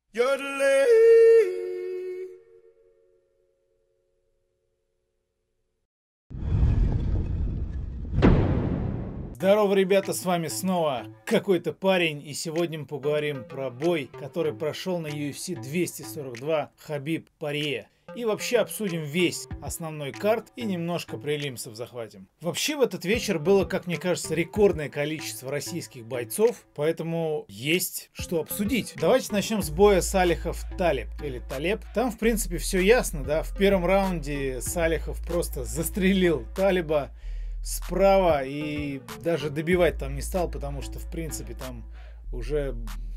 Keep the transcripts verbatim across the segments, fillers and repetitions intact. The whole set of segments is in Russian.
Здорово, ребята, с вами снова какой-то парень, и сегодня мы поговорим про бой, который прошел на ю эф си двести сорок два Хабиб Порье. И вообще обсудим весь основной карт и немножко прелимсов захватим. Вообще в этот вечер было, как мне кажется, рекордное количество российских бойцов, поэтому есть что обсудить. Давайте начнем с боя Салихов-Талеб или Талеб. Там, в принципе, все ясно, да. В первом раунде Салихов просто застрелил Талеба справа и даже добивать там не стал, потому что, в принципе, там уже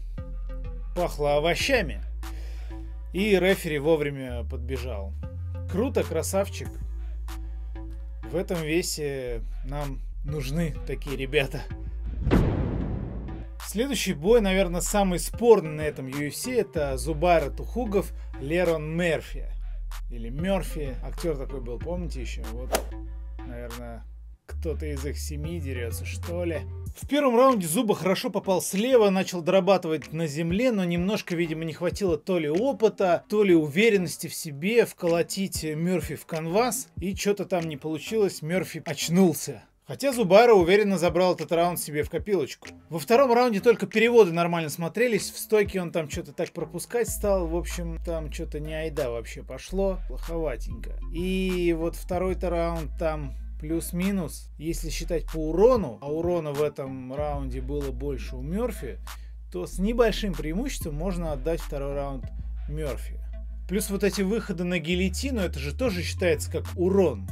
пахло овощами. И рефери вовремя подбежал. Круто, красавчик. В этом весе нам нужны такие ребята. Следующий бой, наверное, самый спорный на этом ю эф си, это Зубайра Тухугов, Лерон Мерфи. Или Мерфи. Актер такой был, помните еще? Вот, наверное, кто-то из их семьи дерется, что ли. В первом раунде Зуба хорошо попал слева, начал дорабатывать на земле, но немножко, видимо, не хватило то ли опыта, то ли уверенности в себе вколотить Мерфи в канвас, и что-то там не получилось, Мерфи очнулся. Хотя Зубайра уверенно забрал этот раунд себе в копилочку. Во втором раунде только переводы нормально смотрелись, в стойке он там что-то так пропускать стал, в общем, там что-то не айда вообще пошло, плоховатенько. И вот второй-то раунд там плюс-минус, если считать по урону, а урона в этом раунде было больше у Мерфи, то с небольшим преимуществом можно отдать второй раунд Мерфи. Плюс вот эти выходы на гильотину, это же тоже считается как урон.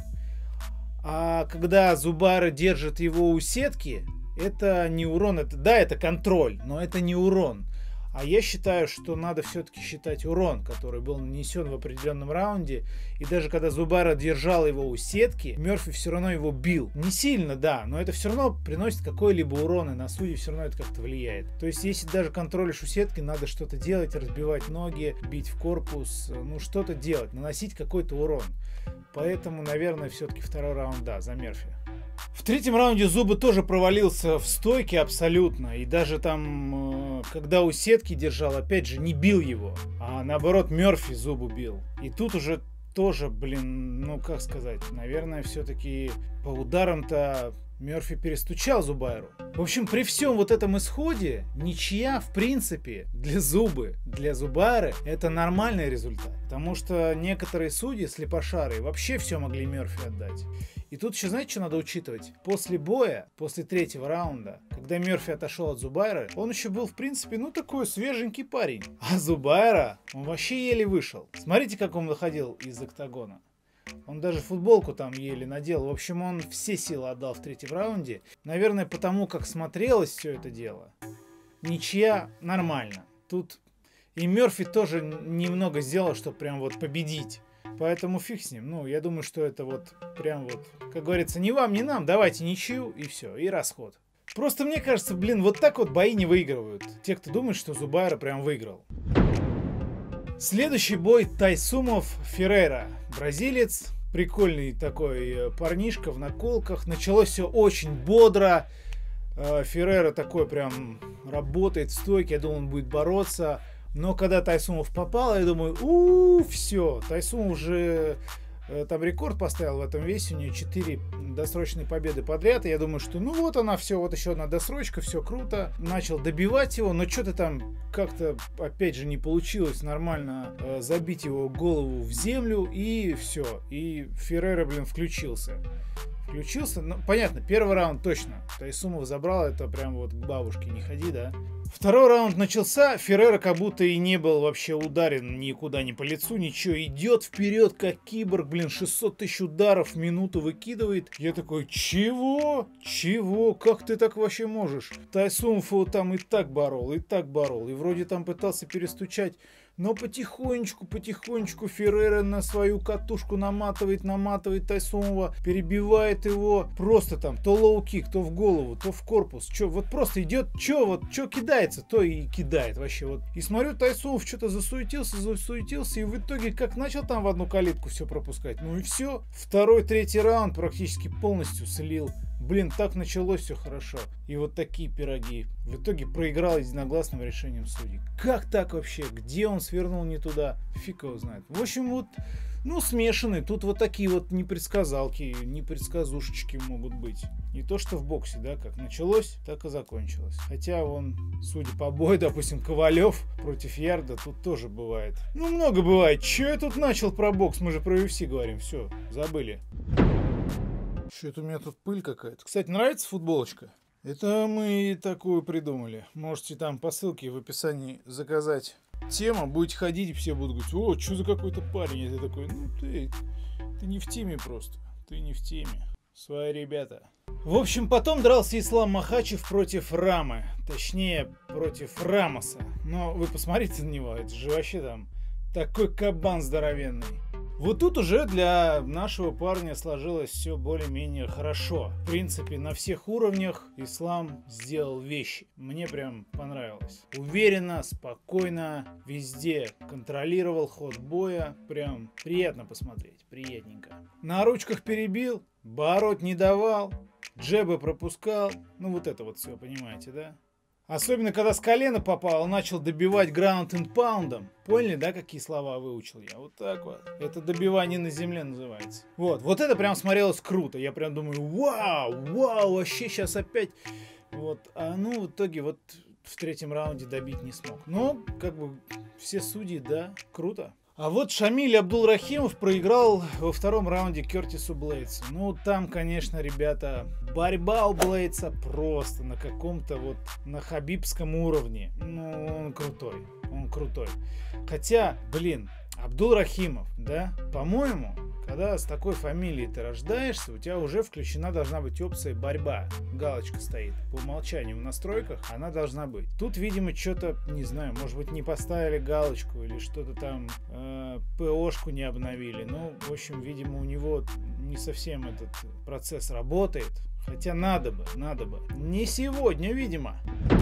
А когда Зубайра держит его у сетки, это не урон, это, да, это контроль, но это не урон. А я считаю, что надо все-таки считать урон, который был нанесен в определенном раунде. И даже когда Зубайра держал его у сетки, Мерфи все равно его бил. Не сильно, да, но это все равно приносит какой-либо урон, и на судей все равно это как-то влияет. То есть, если даже контролишь у сетки, надо что-то делать, разбивать ноги, бить в корпус, ну что-то делать, наносить какой-то урон. Поэтому, наверное, все-таки второй раунд, да, за Мерфи. В третьем раунде Зуба тоже провалился в стойке абсолютно. И даже там, когда у сетки держал, опять же, не бил его. А наоборот, Мерфи Зубу бил. И тут уже тоже, блин, ну как сказать, наверное, все-таки по ударам-то Мерфи перестучал Зубайру. В общем, при всем вот этом исходе, ничья, в принципе, для Зубы, для Зубайры, это нормальный результат. Потому что некоторые судьи, слепошары, вообще все могли Мерфи отдать. И тут еще, знаете, что надо учитывать? После боя, после третьего раунда, когда Мерфи отошел от Зубайры, он еще был, в принципе, ну такой свеженький парень. А Зубайра, он вообще еле вышел. Смотрите, как он выходил из октагона. Он даже футболку там еле надел. В общем, он все силы отдал в третьем раунде. Наверное, потому как смотрелось все это дело. Ничья нормально. Тут и Мерфи тоже немного сделал, чтобы прям вот победить. Поэтому фиг с ним. Ну, я думаю, что это вот прям вот, как говорится, ни вам, ни нам, давайте ничью, и все, и расход. Просто мне кажется, блин, вот так вот бои не выигрывают. Те, кто думает, что Зубайра прям выиграл. Следующий бой Тайсумов Феррейра. Бразилец, прикольный такой парнишка в наколках. Началось все очень бодро. Феррейра такой прям работает в стойке, я думал, он будет бороться. Но когда Тайсумов попал, я думаю, ууу, все, Тайсумов уже э, там рекорд поставил в этом весе, у нее четыре досрочные победы подряд, и я думаю, что ну вот она, все, вот еще одна досрочка, все круто. Начал добивать его, но что-то там как-то, опять же, не получилось нормально э, забить его голову в землю, и все, и Феррейра, блин, включился. Включился, ну, понятно, первый раунд точно Тайсумов забрал, это прям вот к бабушке не ходи, да. Второй раунд начался, Феррейра как будто и не был вообще ударен никуда, ни по лицу, ничего. Идет вперед, как киборг, блин, шестьсот тысяч ударов в минуту выкидывает. Я такой, чего? Чего? Как ты так вообще можешь? Тайсумов его там и так борол, и так борол, и вроде там пытался перестучать. Но потихонечку, потихонечку Феррейра на свою катушку наматывает, наматывает Тайсумова, перебивает его. Просто там то лоу-кик, то в голову, то в корпус. Чё, вот просто идет, чё, вот, чё кидает? появляется, то и кидает вообще. Вот. И смотрю, Тайсумов что-то засуетился, засуетился, и в итоге как начал там в одну калитку все пропускать, ну и все. Второй, третий раунд практически полностью слил. Блин, так началось все хорошо. И вот такие пироги. В итоге проиграл единогласным решением судей. Как так вообще? Где он свернул не туда? Фиг его знает. В общем, вот, ну, смешанные. Тут вот такие вот непредсказалки, непредсказушечки могут быть. Не то, что в боксе, да, как началось, так и закончилось. Хотя вон, судя по бою, допустим, Ковалев против Ярда, тут тоже бывает. Ну, много бывает. Че я тут начал про бокс? Мы же про ю эф си говорим. Все, забыли. Что-то у меня тут пыль какая-то. Кстати, нравится футболочка? Это мы такую придумали. Можете там по ссылке в описании заказать тему. Будете ходить, и все будут говорить: о, что за какой-то парень? Это такой, ну ты, ты не в теме просто. Ты не в теме. Свои ребята. В общем, потом дрался Ислам Махачев против Рамы. Точнее, против Рамоса. Но вы посмотрите на него. Это же вообще там такой кабан здоровенный. Вот тут уже для нашего парня сложилось все более-менее хорошо. В принципе, на всех уровнях Ислам сделал вещи. Мне прям понравилось. Уверенно, спокойно, везде контролировал ход боя. Прям приятно посмотреть, приятненько. На ручках перебил, бороть не давал, джебы пропускал. Ну вот это вот все, понимаете, да? Особенно, когда с колена попал, начал добивать ground and pound'ом. Поняли, да, какие слова выучил я? Вот так вот. Это добивание на земле называется. Вот, вот это прям смотрелось круто. Я прям думаю, вау, вау, вообще сейчас опять... Вот, а ну, в итоге вот в третьем раунде добить не смог. Но, как бы, все судьи, да, круто. А вот Шамиль Абдулрахимов проиграл во втором раунде Кертису Блейдсу. Ну, там, конечно, ребята, борьба у Блейдса просто на каком-то вот, на хабибском уровне. Ну, он крутой, он крутой. Хотя, блин, Абдулрахимов, да, по-моему, когда с такой фамилией ты рождаешься, у тебя уже включена должна быть опция борьба. Галочка стоит. По умолчанию в настройках она должна быть. Тут, видимо, что-то, не знаю, может быть, не поставили галочку или что-то там, э, ПОшку не обновили. Ну, в общем, видимо, у него не совсем этот процесс работает. Хотя надо бы, надо бы. Не сегодня, видимо.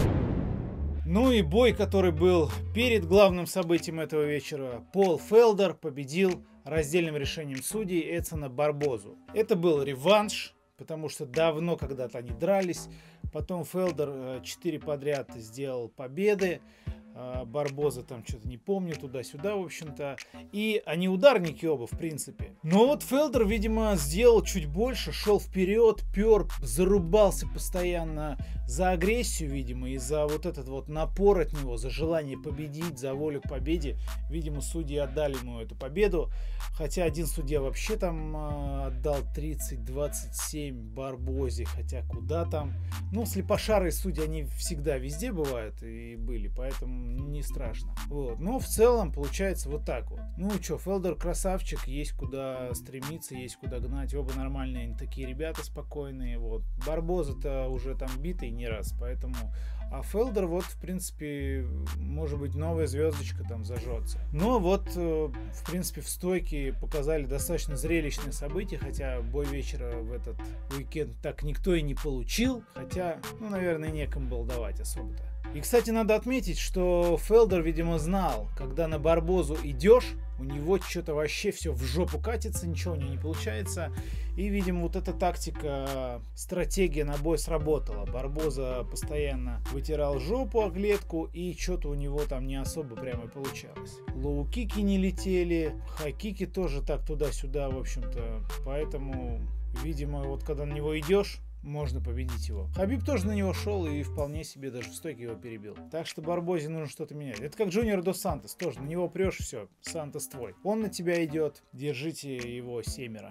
Ну и бой, который был перед главным событием этого вечера. Пол Фелдер победил раздельным решением судей Эдсона Барбозу. Это был реванш, потому что давно когда-то они дрались. Потом Фелдер четыре подряд сделал победы. Барбоза там что-то не помню, туда-сюда, в общем-то. И они ударники оба, в принципе. Но вот Фелдер, видимо, сделал чуть больше, шел вперед, пер, зарубался постоянно за агрессию, видимо, и за вот этот вот напор от него, за желание победить, за волю к победе. Видимо, судьи отдали ему эту победу. Хотя один судья вообще там отдал тридцать двадцать семь Барбозе, хотя куда там. Ну, слепошарые судьи, они всегда везде бывают и были, поэтому не страшно. Вот. Но в целом получается вот так вот. Ну что, Фелдер красавчик, есть куда стремиться, есть куда гнать. Оба нормальные такие ребята, спокойные. Вот. Барбоза-то уже там битый не раз, поэтому... А Фелдер вот, в принципе, может быть, новая звездочка там зажжется. Но вот, в принципе, в стойке показали достаточно зрелищное событие, хотя бой вечера в этот уикенд так никто и не получил. Хотя, ну, наверное, некому было давать особо-то. И, кстати, надо отметить, что Фелдер, видимо, знал, когда на Барбозу идешь, у него что-то вообще все в жопу катится, ничего у него не получается. И, видимо, вот эта тактика, стратегия на бой сработала. Барбоза постоянно вытирал жопу о клетку, и что-то у него там не особо прямо и получалось. Лоу-кики не летели, хай-кики тоже так туда-сюда, в общем-то. Поэтому, видимо, вот когда на него идешь, можно победить его. Хабиб тоже на него шел и вполне себе даже в стойке его перебил. Так что Барбозе нужно что-то менять. Это как Джуниор Дос Сантос. Тоже на него прешь, все, Сантос твой. Он на тебя идет. Держите его семеро.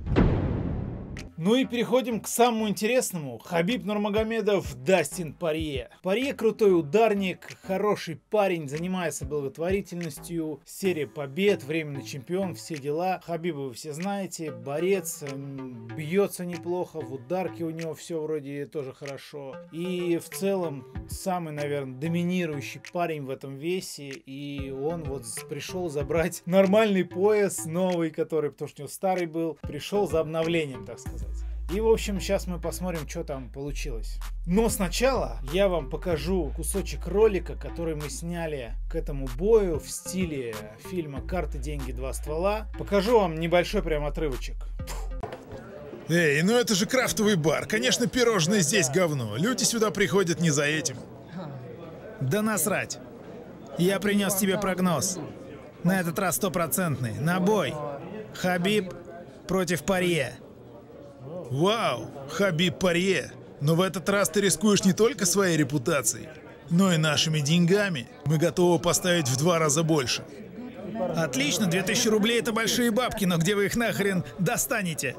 Ну и переходим к самому интересному. Хабиб Нурмагомедов, Дастин Порье. Порье крутой ударник, хороший парень, занимается благотворительностью, серия побед, временный чемпион, все дела. Хабиба вы все знаете, борец, бьется неплохо, в ударке у него все вроде тоже хорошо. И в целом самый, наверное, доминирующий парень в этом весе. И он вот пришел забрать нормальный пояс, новый, который, потому что у него старый был, пришел за обновлением, так сказать. И, в общем, сейчас мы посмотрим, что там получилось. Но сначала я вам покажу кусочек ролика, который мы сняли к этому бою в стиле фильма «Карты, деньги, два ствола». Покажу вам небольшой прям отрывочек. Эй, ну это же крафтовый бар. Конечно, пирожные здесь говно. Люди сюда приходят не за этим. Да насрать. Я принес тебе прогноз. На этот раз стопроцентный. На бой. Хабиб против Порье. Вау, Хабиб Порье. Но в этот раз ты рискуешь не только своей репутацией, но и нашими деньгами. Мы готовы поставить в два раза больше. Отлично, две тысячи рублей это большие бабки, но где вы их нахрен достанете?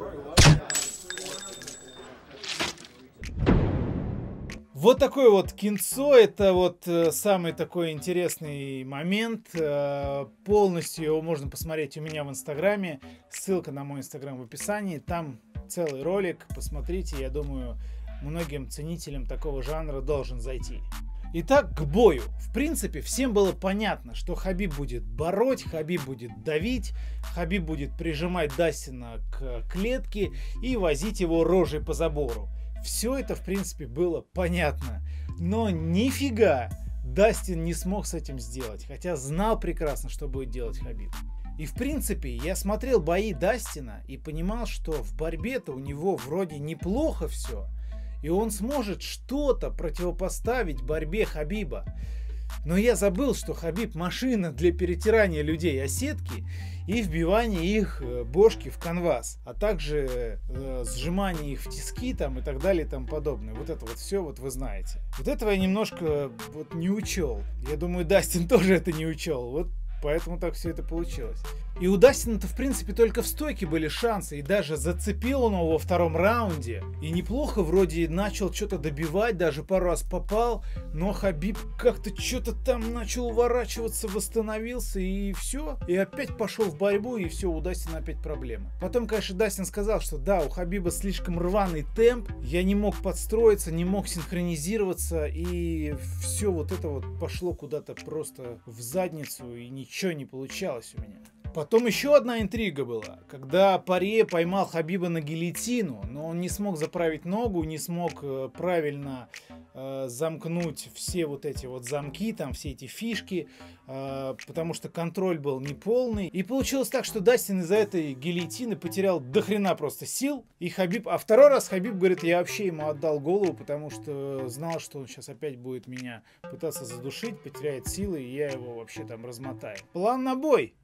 Вот такой вот кинцо, это вот э, самый такой интересный момент. Э, полностью его можно посмотреть у меня в инстаграме. Ссылка на мой инстаграм в описании. Там целый ролик, посмотрите. Я думаю, многим ценителям такого жанра должен зайти. Итак, к бою. В принципе, всем было понятно, что Хабиб будет бороть, Хабиб будет давить, Хабиб будет прижимать Дастина к клетке и возить его рожей по забору. Все это, в принципе, было понятно. Но нифига Дастин не смог с этим сделать. Хотя знал прекрасно, что будет делать Хабиб. И, в принципе, я смотрел бои Дастина и понимал, что в борьбе-то у него вроде неплохо все. И он сможет что-то противопоставить борьбе Хабиба. Но я забыл, что Хабиб машина для перетирания людей о сетки и вбивания их бошки в канвас, а также э, сжимания их в тиски там и так далее и тому подобное. Вот это вот все вот вы знаете. Вот этого я немножко вот не учел. Я думаю, Дастин тоже это не учел. Вот поэтому так все это получилось. И у Дастина-то, в принципе, только в стойке были шансы. И даже зацепил он его во втором раунде. И неплохо вроде начал что-то добивать, даже пару раз попал. Но Хабиб как-то что-то там начал уворачиваться, восстановился и все. И опять пошел в борьбу, и все, у Дастина опять проблемы. Потом, конечно, Дастин сказал, что да, у Хабиба слишком рваный темп. Я не мог подстроиться, не мог синхронизироваться. И все вот это вот пошло куда-то просто в задницу. И ничего не получалось у меня. Потом еще одна интрига была, когда Порье поймал Хабиба на гильотину, но он не смог заправить ногу, не смог э, правильно э, замкнуть все вот эти вот замки, там все эти фишки, э, потому что контроль был неполный. И получилось так, что Дастин из-за этой гильотины потерял дохрена просто сил, и Хабиб, а второй раз Хабиб говорит, я вообще ему отдал голову, потому что знал, что он сейчас опять будет меня пытаться задушить, потеряет силы, и я его вообще там размотаю. План на бой!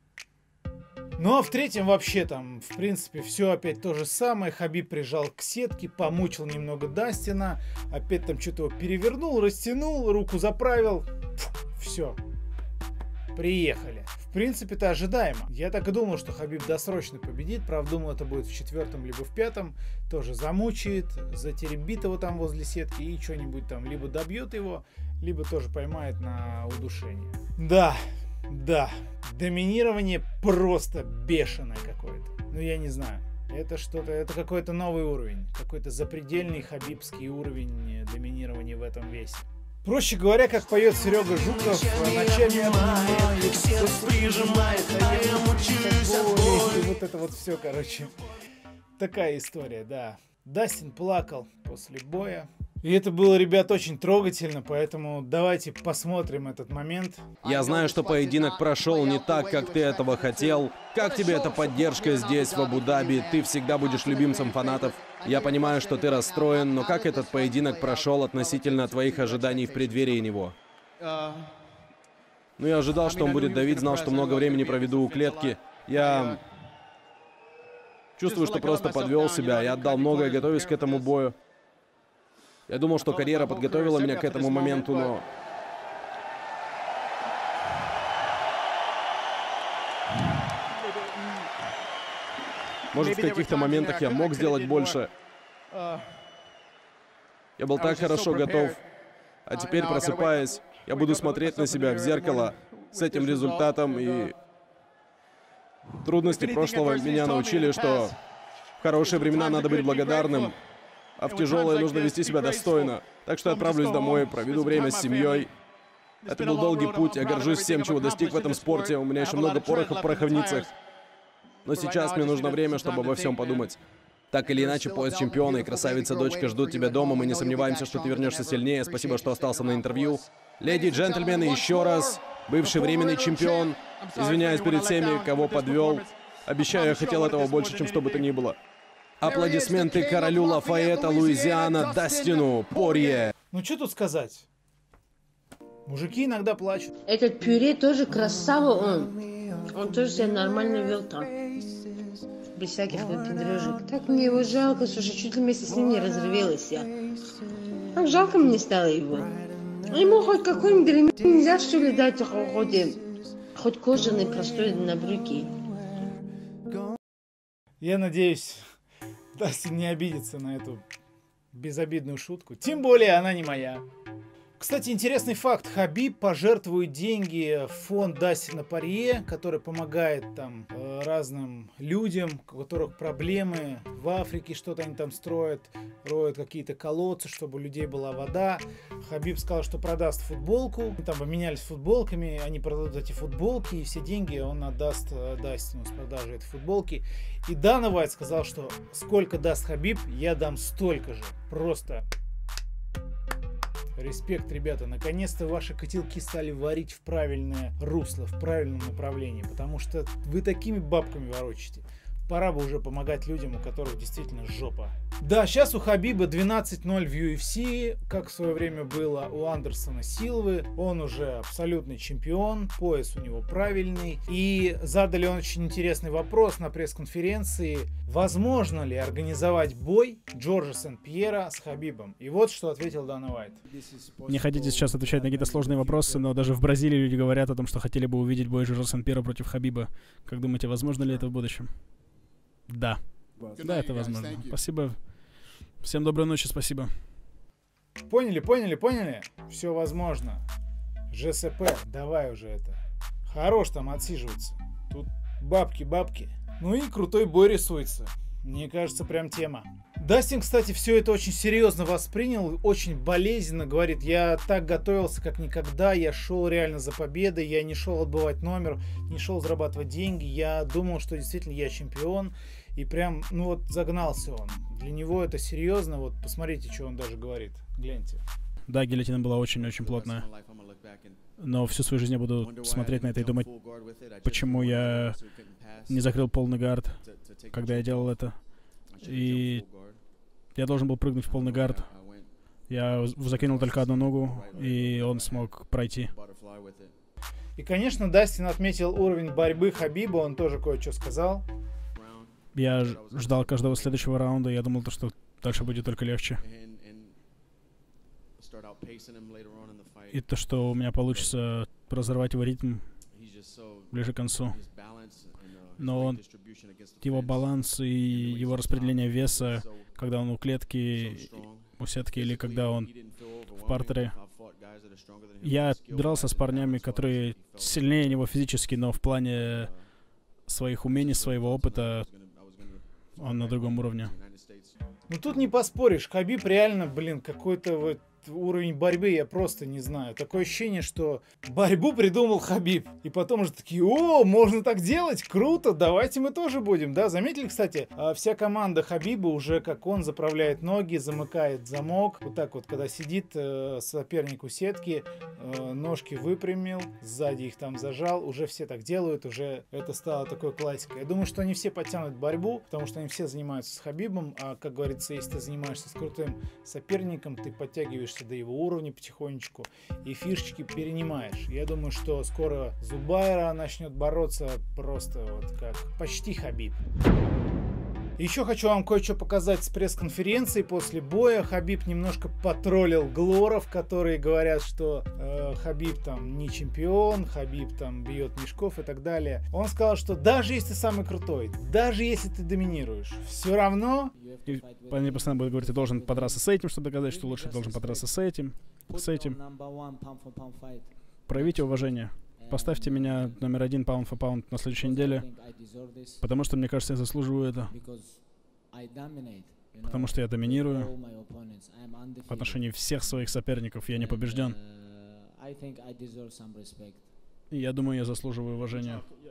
Ну а в третьем вообще там, в принципе, все опять то же самое. Хабиб прижал к сетке, помучил немного Дастина, опять там что-то его перевернул, растянул, руку заправил. Все. Приехали. В принципе-то ожидаемо. Я так и думал, что Хабиб досрочно победит. Правда, думал, это будет в четвертом либо в пятом. Тоже замучает, затеребит его там возле сетки и что-нибудь там либо добьет его, либо тоже поймает на удушение. Да. Да, доминирование просто бешеное какое-то. Ну, я не знаю. Это что-то, это какой-то новый уровень. Какой-то запредельный хабибский уровень доминирования в этом весе. Проще говоря, как поет Серега Жуков, ночами и вот это вот все, короче. Такая история, да. Дастин плакал после боя. И это было, ребят, очень трогательно, поэтому давайте посмотрим этот момент. Я знаю, что поединок прошел не так, как ты этого хотел. Как тебе эта поддержка здесь, в Абу-Даби? Ты всегда будешь любимцем фанатов. Я понимаю, что ты расстроен, но как этот поединок прошел относительно твоих ожиданий в преддверии него? Ну, я ожидал, что он будет давить, знал, что много времени проведу у клетки. Я чувствую, что просто подвел себя. Я отдал многое, готовясь к этому бою. Я думал, что карьера подготовила меня к этому моменту, но... Может, в каких-то моментах я мог сделать больше. Я был так хорошо готов. А теперь, просыпаясь, я буду смотреть на себя в зеркало с этим результатом, и... Трудности прошлого меня научили, что в хорошие времена надо быть благодарным, а в тяжелое нужно вести себя достойно. Так что я отправлюсь домой, проведу время с семьей. Это был долгий путь, я горжусь всем, чего достиг в этом спорте. У меня еще много пороха в пороховницах. Но сейчас мне нужно время, чтобы обо всем подумать. Так или иначе, пояс чемпиона и красавица-дочка ждут тебя дома. Мы не сомневаемся, что ты вернешься сильнее. Спасибо, что остался на интервью. Леди и джентльмены, еще раз. Бывший временный чемпион. Извиняюсь перед всеми, кого подвел. Обещаю, я хотел этого больше, чем что бы то ни было. Аплодисменты королю Лафайета, Луизиана, Дастину Порье. Ну что тут сказать? Мужики иногда плачут. Этот Пюре тоже красава он. Он тоже себя нормально вел там. Без всяких выпендрежек. Так мне его жалко, слушай, чуть ли вместе с ним не разревелась я. Так жалко мне стало его. Ему хоть какой-нибудь ремень нельзя, что ли, дать, хоть, хоть кожаный простой на брюки. Я надеюсь, Дастин не обидится на эту безобидную шутку. Тем более она не моя. Кстати, интересный факт. Хабиб пожертвует деньги в фонд Дастина Порье, который помогает там разным людям, у которых проблемы в Африке, что-то они там строят, роют какие-то колодцы, чтобы у людей была вода. Хабиб сказал, что продаст футболку. Там поменялись футболками, они продадут эти футболки, и все деньги он отдаст Дастину с продажи этой футболки. И Дана Уайт сказал, что сколько даст Хабиб, я дам столько же. Просто... Респект, ребята. Наконец-то ваши котелки стали варить в правильное русло, в правильном направлении. Потому что вы такими бабками ворочите. Пора бы уже помогать людям, у которых действительно жопа. Да, сейчас у Хабиба двенадцать ноль в ю эф си, как в свое время было у Андерсона Силвы. Он уже абсолютный чемпион, пояс у него правильный. И задали он очень интересный вопрос на пресс-конференции. Возможно ли организовать бой Джорджа Сен-Пьера с Хабибом? И вот что ответил Дана Уайт. Не хотите сейчас отвечать на какие-то сложные вопросы, но даже в Бразилии люди говорят о том, что хотели бы увидеть бой Джорджа Сен-Пьера против Хабиба. Как думаете, возможно ли это в будущем? Да. Да, это возможно. Спасибо. Всем доброй ночи, спасибо. Поняли, поняли, поняли? Все возможно. ЖСП, давай уже это. Хорош там отсиживаться. Тут бабки, бабки. Ну и крутой бой рисуется. Мне кажется, прям тема. Дастин, кстати, все это очень серьезно воспринял, очень болезненно. Говорит, я так готовился, как никогда. Я шел реально за победой. Я не шел отбывать номер, не шел зарабатывать деньги. Я думал, что действительно я чемпион. И прям, ну вот, загнался он. Для него это серьезно. Вот, посмотрите, что он даже говорит. Гляньте. Да, гильотина была очень-очень плотная. Но всю свою жизнь я буду смотреть на это и думать, почему я не закрыл полный гард, когда я делал это. И я должен был прыгнуть в полный гард. Я закинул только одну ногу, и он смог пройти. И, конечно, Дастин отметил уровень борьбы Хабиба. Он тоже кое-что сказал. Я ждал каждого следующего раунда. Я думал, что дальше будет только легче. И то, что у меня получится разорвать его ритм ближе к концу. Но он, его баланс и его распределение веса, когда он у клетки, у сетки или когда он в партере. Я дрался с парнями, которые сильнее него физически, но в плане своих умений, своего опыта он на другом уровне. Ну тут не поспоришь. Хабиб реально, блин, какой-то вот уровень борьбы, я просто не знаю. Такое ощущение, что борьбу придумал Хабиб. И потом уже такие, о, можно так делать, круто, давайте мы тоже будем. Да, заметили, кстати, вся команда Хабиба уже, как он, заправляет ноги, замыкает замок. Вот так вот, когда сидит э, соперник у сетки, э, ножки выпрямил, сзади их там зажал. Уже все так делают, уже это стало такой классикой. Я думаю, что они все подтянут борьбу, потому что они все занимаются с Хабибом. А, как говорится, если ты занимаешься с крутым соперником, ты подтягиваешься до его уровня потихонечку и фишечки перенимаешь. Я думаю, что скоро Зубайра начнет бороться просто вот как почти Хабиб. Еще хочу вам кое-что показать с пресс-конференции после боя. Хабиб немножко потроллил глоров, которые говорят, что э, Хабиб там не чемпион, Хабиб там бьет мешков и так далее. Он сказал, что даже если ты самый крутой, даже если ты доминируешь, все равно... И они постоянно будут говорить, ты должен подраться с этим, чтобы доказать, что лучше, ты должен подраться с этим, с этим. Проявите уважение. Поставьте меня номер один паунд for паунд на следующей неделе, потому что, мне кажется, я заслуживаю это. Потому что я доминирую в отношении всех своих соперников, я не побежден. И я думаю, я заслуживаю уважения.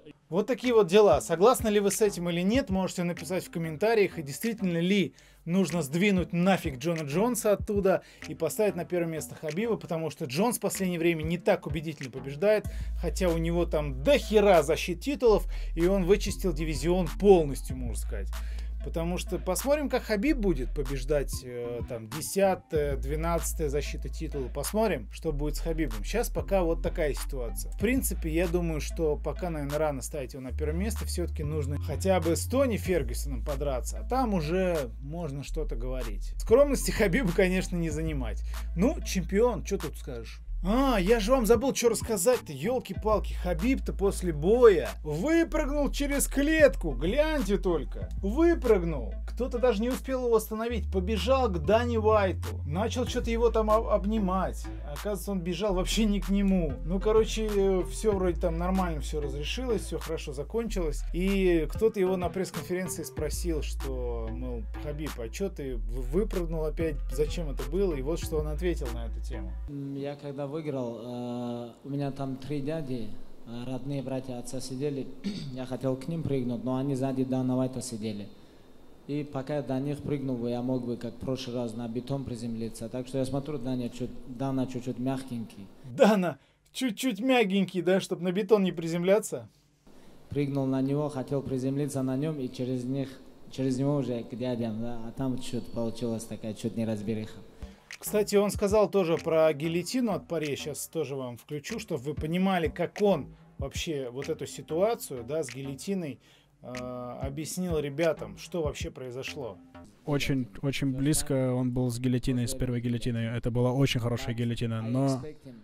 Вот такие вот дела. Согласны ли вы с этим или нет, можете написать в комментариях. И действительно ли нужно сдвинуть нафиг Джона Джонса оттуда и поставить на первое место Хабиба, потому что Джонс в последнее время не так убедительно побеждает, хотя у него там до хера защит титулов, и он вычистил дивизион полностью, можно сказать. Потому что посмотрим, как Хабиб будет побеждать э, там десятая, двенадцатая защита титула. Посмотрим, что будет с Хабибом. Сейчас пока вот такая ситуация. В принципе, я думаю, что пока, наверное, рано ставить его на первое место. Все-таки нужно хотя бы с Тони Фергюсоном подраться. А там уже можно что-то говорить. Скромности Хабиба, конечно, не занимать. Ну, чемпион, что тут скажешь? А, я же вам забыл, что рассказать-то, елки-палки. Хабиб-то после боя выпрыгнул через клетку, гляньте только. Выпрыгнул. Кто-то даже не успел его остановить. Побежал к Дани Уайту. Начал что-то его там обнимать. Оказывается, он бежал вообще не к нему. Ну, короче, все вроде там нормально, все разрешилось, все хорошо закончилось. И кто-то его на пресс-конференции спросил, что, мол, Хабиб, а что ты выпрыгнул опять, зачем это было? И вот что он ответил на эту тему. Я когда выиграл, э, у меня там три дяди, э, родные братья отца сидели, я хотел к ним прыгнуть, но они сзади Дана Уайта сидели. И пока я до них прыгнул, я мог бы, как в прошлый раз, на бетон приземлиться. Так что я смотрю, Даня чуть, Дана чуть-чуть мягенький. Дана чуть-чуть мягенький, да, чтобы на бетон не приземляться? Прыгнул на него, хотел приземлиться на нем, и через них, через него уже к дядям, да, а там чуть получилась такая чуть неразбериха. Кстати, он сказал тоже про гильотину от Порье, сейчас тоже вам включу, чтобы вы понимали, как он вообще вот эту ситуацию, да, с гильотиной э, объяснил ребятам, что вообще произошло. Очень, очень близко он был с гильотиной, с первой гильотиной. Это была очень хорошая гильотина, но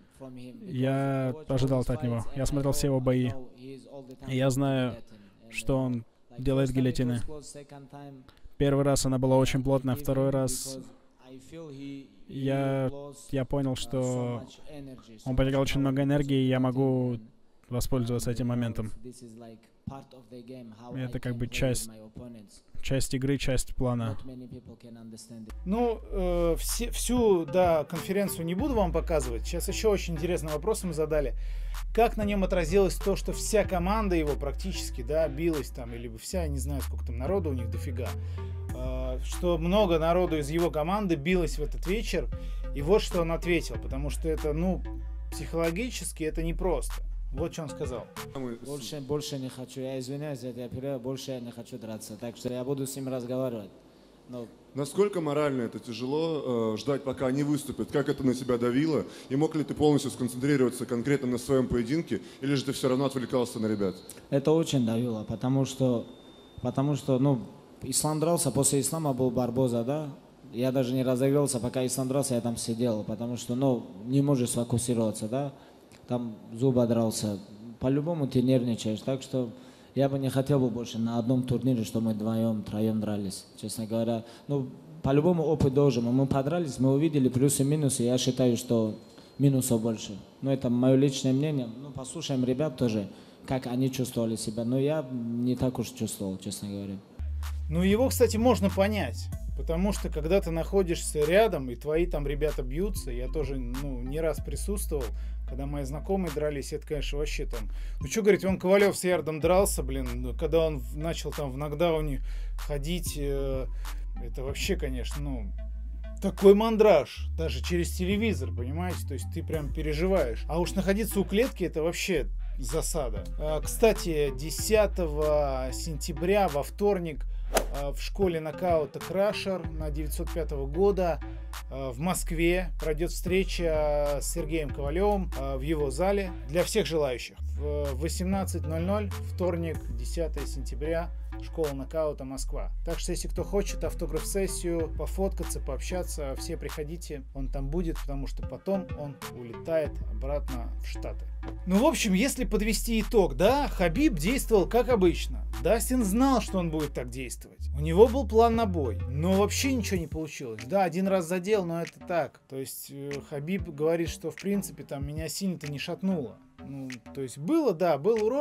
я ожидал это от него. Я смотрел все его бои, и я знаю, что он делает гильотины. Первый раз она была очень плотная, второй раз я, я понял, что он потерял очень много энергии, и я могу воспользоваться этим моментом. Это как бы часть, часть игры, часть плана. Ну, э, все, всю, да, конференцию не буду вам показывать. Сейчас еще очень интересный вопрос мы задали. Как на нем отразилось то, что вся команда его практически, да, билась там, или вся, я не знаю, сколько там народу у них дофига, э, что много народу из его команды билось в этот вечер. И вот что он ответил, потому что это, ну, психологически это непросто. Вот что он сказал. Больше, больше не хочу. Я извиняюсь за это, я больше я не хочу драться. Так что я буду с ним разговаривать. Но... Насколько морально это тяжело э, ждать, пока они выступят? Как это на тебя давило? И мог ли ты полностью сконцентрироваться конкретно на своем поединке? Или же ты все равно отвлекался на ребят? Это очень давило, потому что, потому что, ну, Ислам дрался, после Ислама был Барбоза, да? Я даже не разогрелся, пока Ислам дрался, я там сидел, потому что, ну, не можешь сфокусироваться, да? Там Зуба дрался. По-любому ты нервничаешь. Так что я бы не хотел бы больше на одном турнире, что мы вдвоем, троем дрались, честно говоря. Ну, по-любому опыт должен. Мы подрались, мы увидели плюсы и минусы. Я считаю, что минусов больше. Но это мое личное мнение. Ну, послушаем ребят тоже, как они чувствовали себя. Но я не так уж чувствовал, честно говоря. Ну, его, кстати, можно понять. Потому что, когда ты находишься рядом, и твои там ребята бьются, я тоже, ну, не раз присутствовал, когда мои знакомые дрались, это, конечно, вообще там... Ну, что говорить, он Ковалев с Ярдом дрался, блин, когда он начал там в нокдауне ходить, э, это вообще, конечно, ну... Такой мандраж, даже через телевизор, понимаете? То есть ты прям переживаешь. А уж находиться у клетки, это вообще засада. А, кстати, десятого сентября, во вторник, в школе нокаута Крашер на девятьсот пятого года в Москве пройдет встреча с Сергеем Ковалевым в его зале для всех желающих. В восемнадцать ноль ноль, вторник, десятого сентября, школа нокаута Москва. Так что, если кто хочет автограф-сессию, пофоткаться, пообщаться, все приходите, он там будет, потому что потом он улетает обратно в Штаты. Ну, в общем, если подвести итог, да, Хабиб действовал как обычно. Дастин знал, что он будет так действовать. У него был план на бой, но вообще ничего не получилось. Да, один раз задел, но это так. То есть Хабиб говорит, что в принципе там меня сильно-то не шатнуло. Ну, то есть было, да, был урон,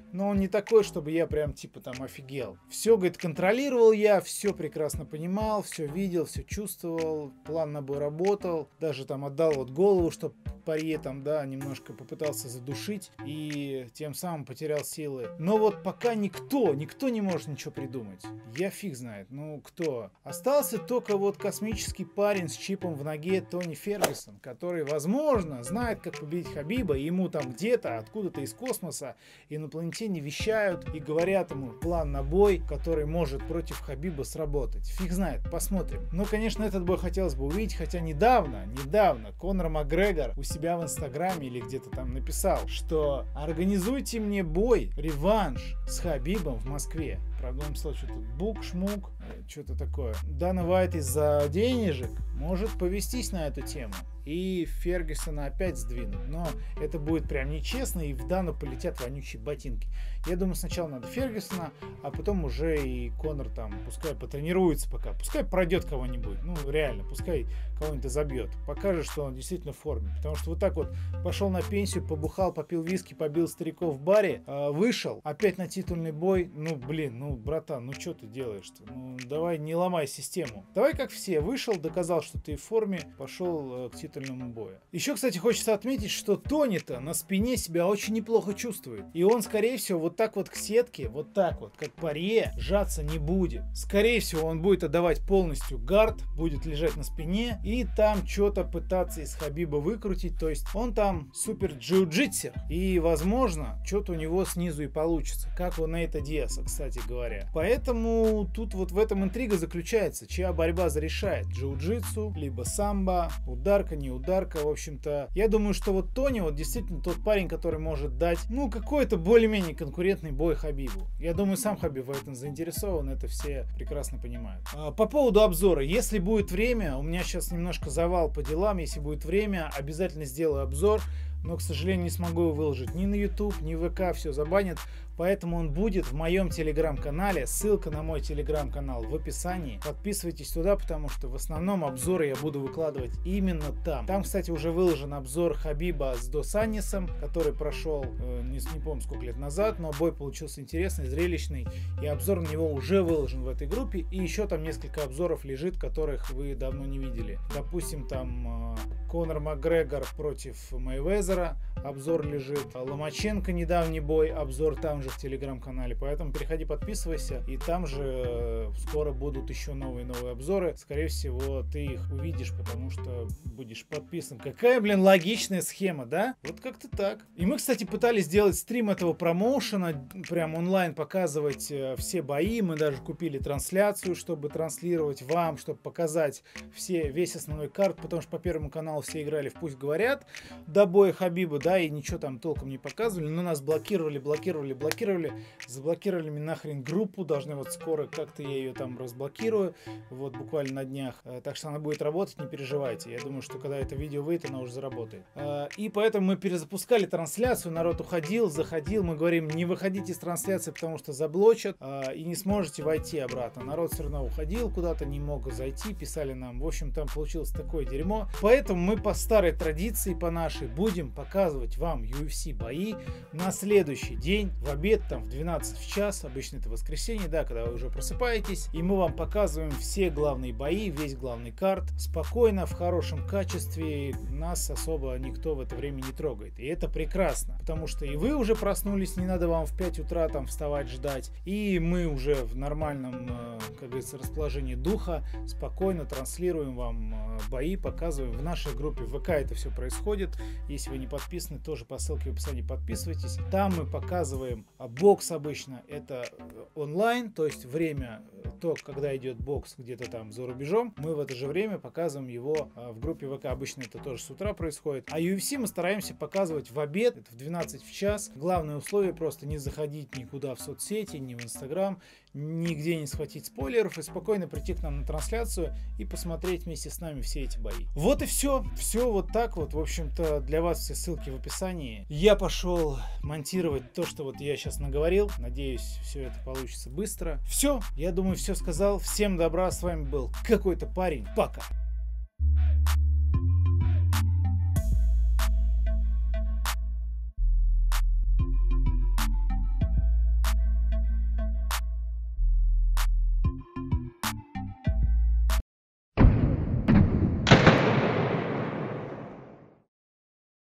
но он не такой, чтобы я прям типа там офигел. Все, говорит, контролировал я, все прекрасно понимал, все видел, все чувствовал, план на бой работал, даже там отдал вот голову, чтобы Порье там, да, немножко попытался задушить и тем самым потерял силы. Но вот пока никто, никто не может ничего придумать. Я фиг знает, ну кто. Остался только вот космический парень с чипом в ноге Тони Фергюсон, который, возможно, знает, как победить Хабиба, и ему там где-то, откуда-то из космоса инопланетяне вещают и говорят ему план на бой, который может против Хабиба сработать. Фиг знает, посмотрим. Но, конечно, этот бой хотелось бы увидеть, хотя недавно, недавно Конор Макгрегор у себя в Инстаграме или где-то там написал, что организуйте мне бой, реванш с Хабибом в Москве. Правда, он писал что-то бук-шмук, что-то такое. Дана Уайт из-за денежек может повестись на эту тему и Фергюсона опять сдвинуть. Но это будет прям нечестно, и в Дану полетят вонючие ботинки. Я думаю, сначала надо Фергюсона, а потом уже и Конор там, пускай потренируется пока. Пускай пройдет кого-нибудь. Ну, реально, пускай кого-нибудь забьет. Покажет, что он действительно в форме. Потому что вот так вот пошел на пенсию, побухал, попил виски, побил стариков в баре, вышел, опять на титульный бой. Ну, блин, ну, братан, ну что ты делаешь-то? Ну, давай не ломай систему. Давай как все. Вышел, доказал, что ты в форме, пошел к титульному бою. Еще, кстати, хочется отметить, что Тони-то на спине себя очень неплохо чувствует. И он, скорее всего, вот так вот к сетке, вот так вот, как Порье, жаться не будет. Скорее всего, он будет отдавать полностью гард, будет лежать на спине и там что-то пытаться из Хабиба выкрутить. То есть он там супер джиу-джитсер. И, возможно, что-то у него снизу и получится. Как у Нейта Диаса, кстати говоря. Поэтому тут вот в этом интрига заключается. Чья борьба зарешает? Джиу-джитсу, либо самбо, ударка, не ударка. В общем-то, я думаю, что вот Тони вот действительно тот парень, который может дать, ну, какой-то более-менее конкурентный бой Хабибу. Я думаю, сам Хабиб в этом заинтересован, это все прекрасно понимают. А, по поводу обзора. Если будет время, у меня сейчас немножко завал по делам, если будет время, обязательно сделаю обзор. Но, к сожалению, не смогу его выложить ни на YouTube, ни в ВК, все забанят. Поэтому он будет в моем телеграм-канале. Ссылка на мой телеграм-канал в описании. Подписывайтесь туда, потому что в основном обзоры я буду выкладывать именно там. Там, кстати, уже выложен обзор Хабиба с Дос Аньесом, который прошел, э, не, не помню сколько лет назад, но бой получился интересный, зрелищный. И обзор на него уже выложен в этой группе. И еще там несколько обзоров лежит, которых вы давно не видели. Допустим, там э, Конор Макгрегор против Мейвезера. Обзор лежит. Ломаченко недавний бой. Обзор там же в телеграм-канале. Поэтому переходи, подписывайся. И там же э, скоро будут еще новые-новые обзоры. Скорее всего, ты их увидишь, потому что будешь подписан. Какая, блин, логичная схема, да? Вот как-то так. И мы, кстати, пытались сделать стрим этого промоушена. Прям онлайн показывать э, все бои. Мы даже купили трансляцию, чтобы транслировать вам, чтобы показать все, весь основной карт. Потому что по Первому каналу все играли в «Пусть говорят» до боя Хабиба, да, и ничего там толком не показывали. Но нас блокировали, блокировали, блокировали. Заблокировали мне нахрен группу. Должны вот скоро как-то я ее там разблокирую. Вот буквально на днях. Так что она будет работать, не переживайте. Я думаю, что когда это видео выйдет, она уже заработает. И поэтому мы перезапускали трансляцию. Народ уходил, заходил. Мы говорим, не выходите из трансляции, потому что заблочат. И не сможете войти обратно. Народ все равно уходил куда-то, не мог зайти. Писали нам. В общем, там получилось такое дерьмо. Поэтому мы по старой традиции, по нашей, будем показывать вам ю эф си бои на следующий день. В обед, там в двенадцать в час, обычно это воскресенье, да, когда вы уже просыпаетесь, и мы вам показываем все главные бои, весь главный карт, спокойно, в хорошем качестве, нас особо никто в это время не трогает, и это прекрасно, потому что и вы уже проснулись, не надо вам в пять утра там вставать, ждать, и мы уже в нормальном, как говорится, расположении духа спокойно транслируем вам бои, показываем в нашей группе в ВК это все происходит, если вы не подписаны, тоже по ссылке в описании подписывайтесь, там мы показываем бокс обычно это онлайн, то есть время, то, когда идет бокс где-то там за рубежом, мы в это же время показываем его в группе ВК. Обычно это тоже с утра происходит. А ю эф си мы стараемся показывать в обед, это в двенадцать в час. Главное условие просто не заходить никуда в соцсети, ни в Инстаграм, нигде не схватить спойлеров и спокойно прийти к нам на трансляцию и посмотреть вместе с нами все эти бои. Вот и все. Все вот так вот. В общем-то, для вас все ссылки в описании. Я пошел монтировать то, что вот я сейчас наговорил. Надеюсь, все это получится быстро. Все. Я думаю, все сказал. Всем добра. С вами был какой-то парень. Пока.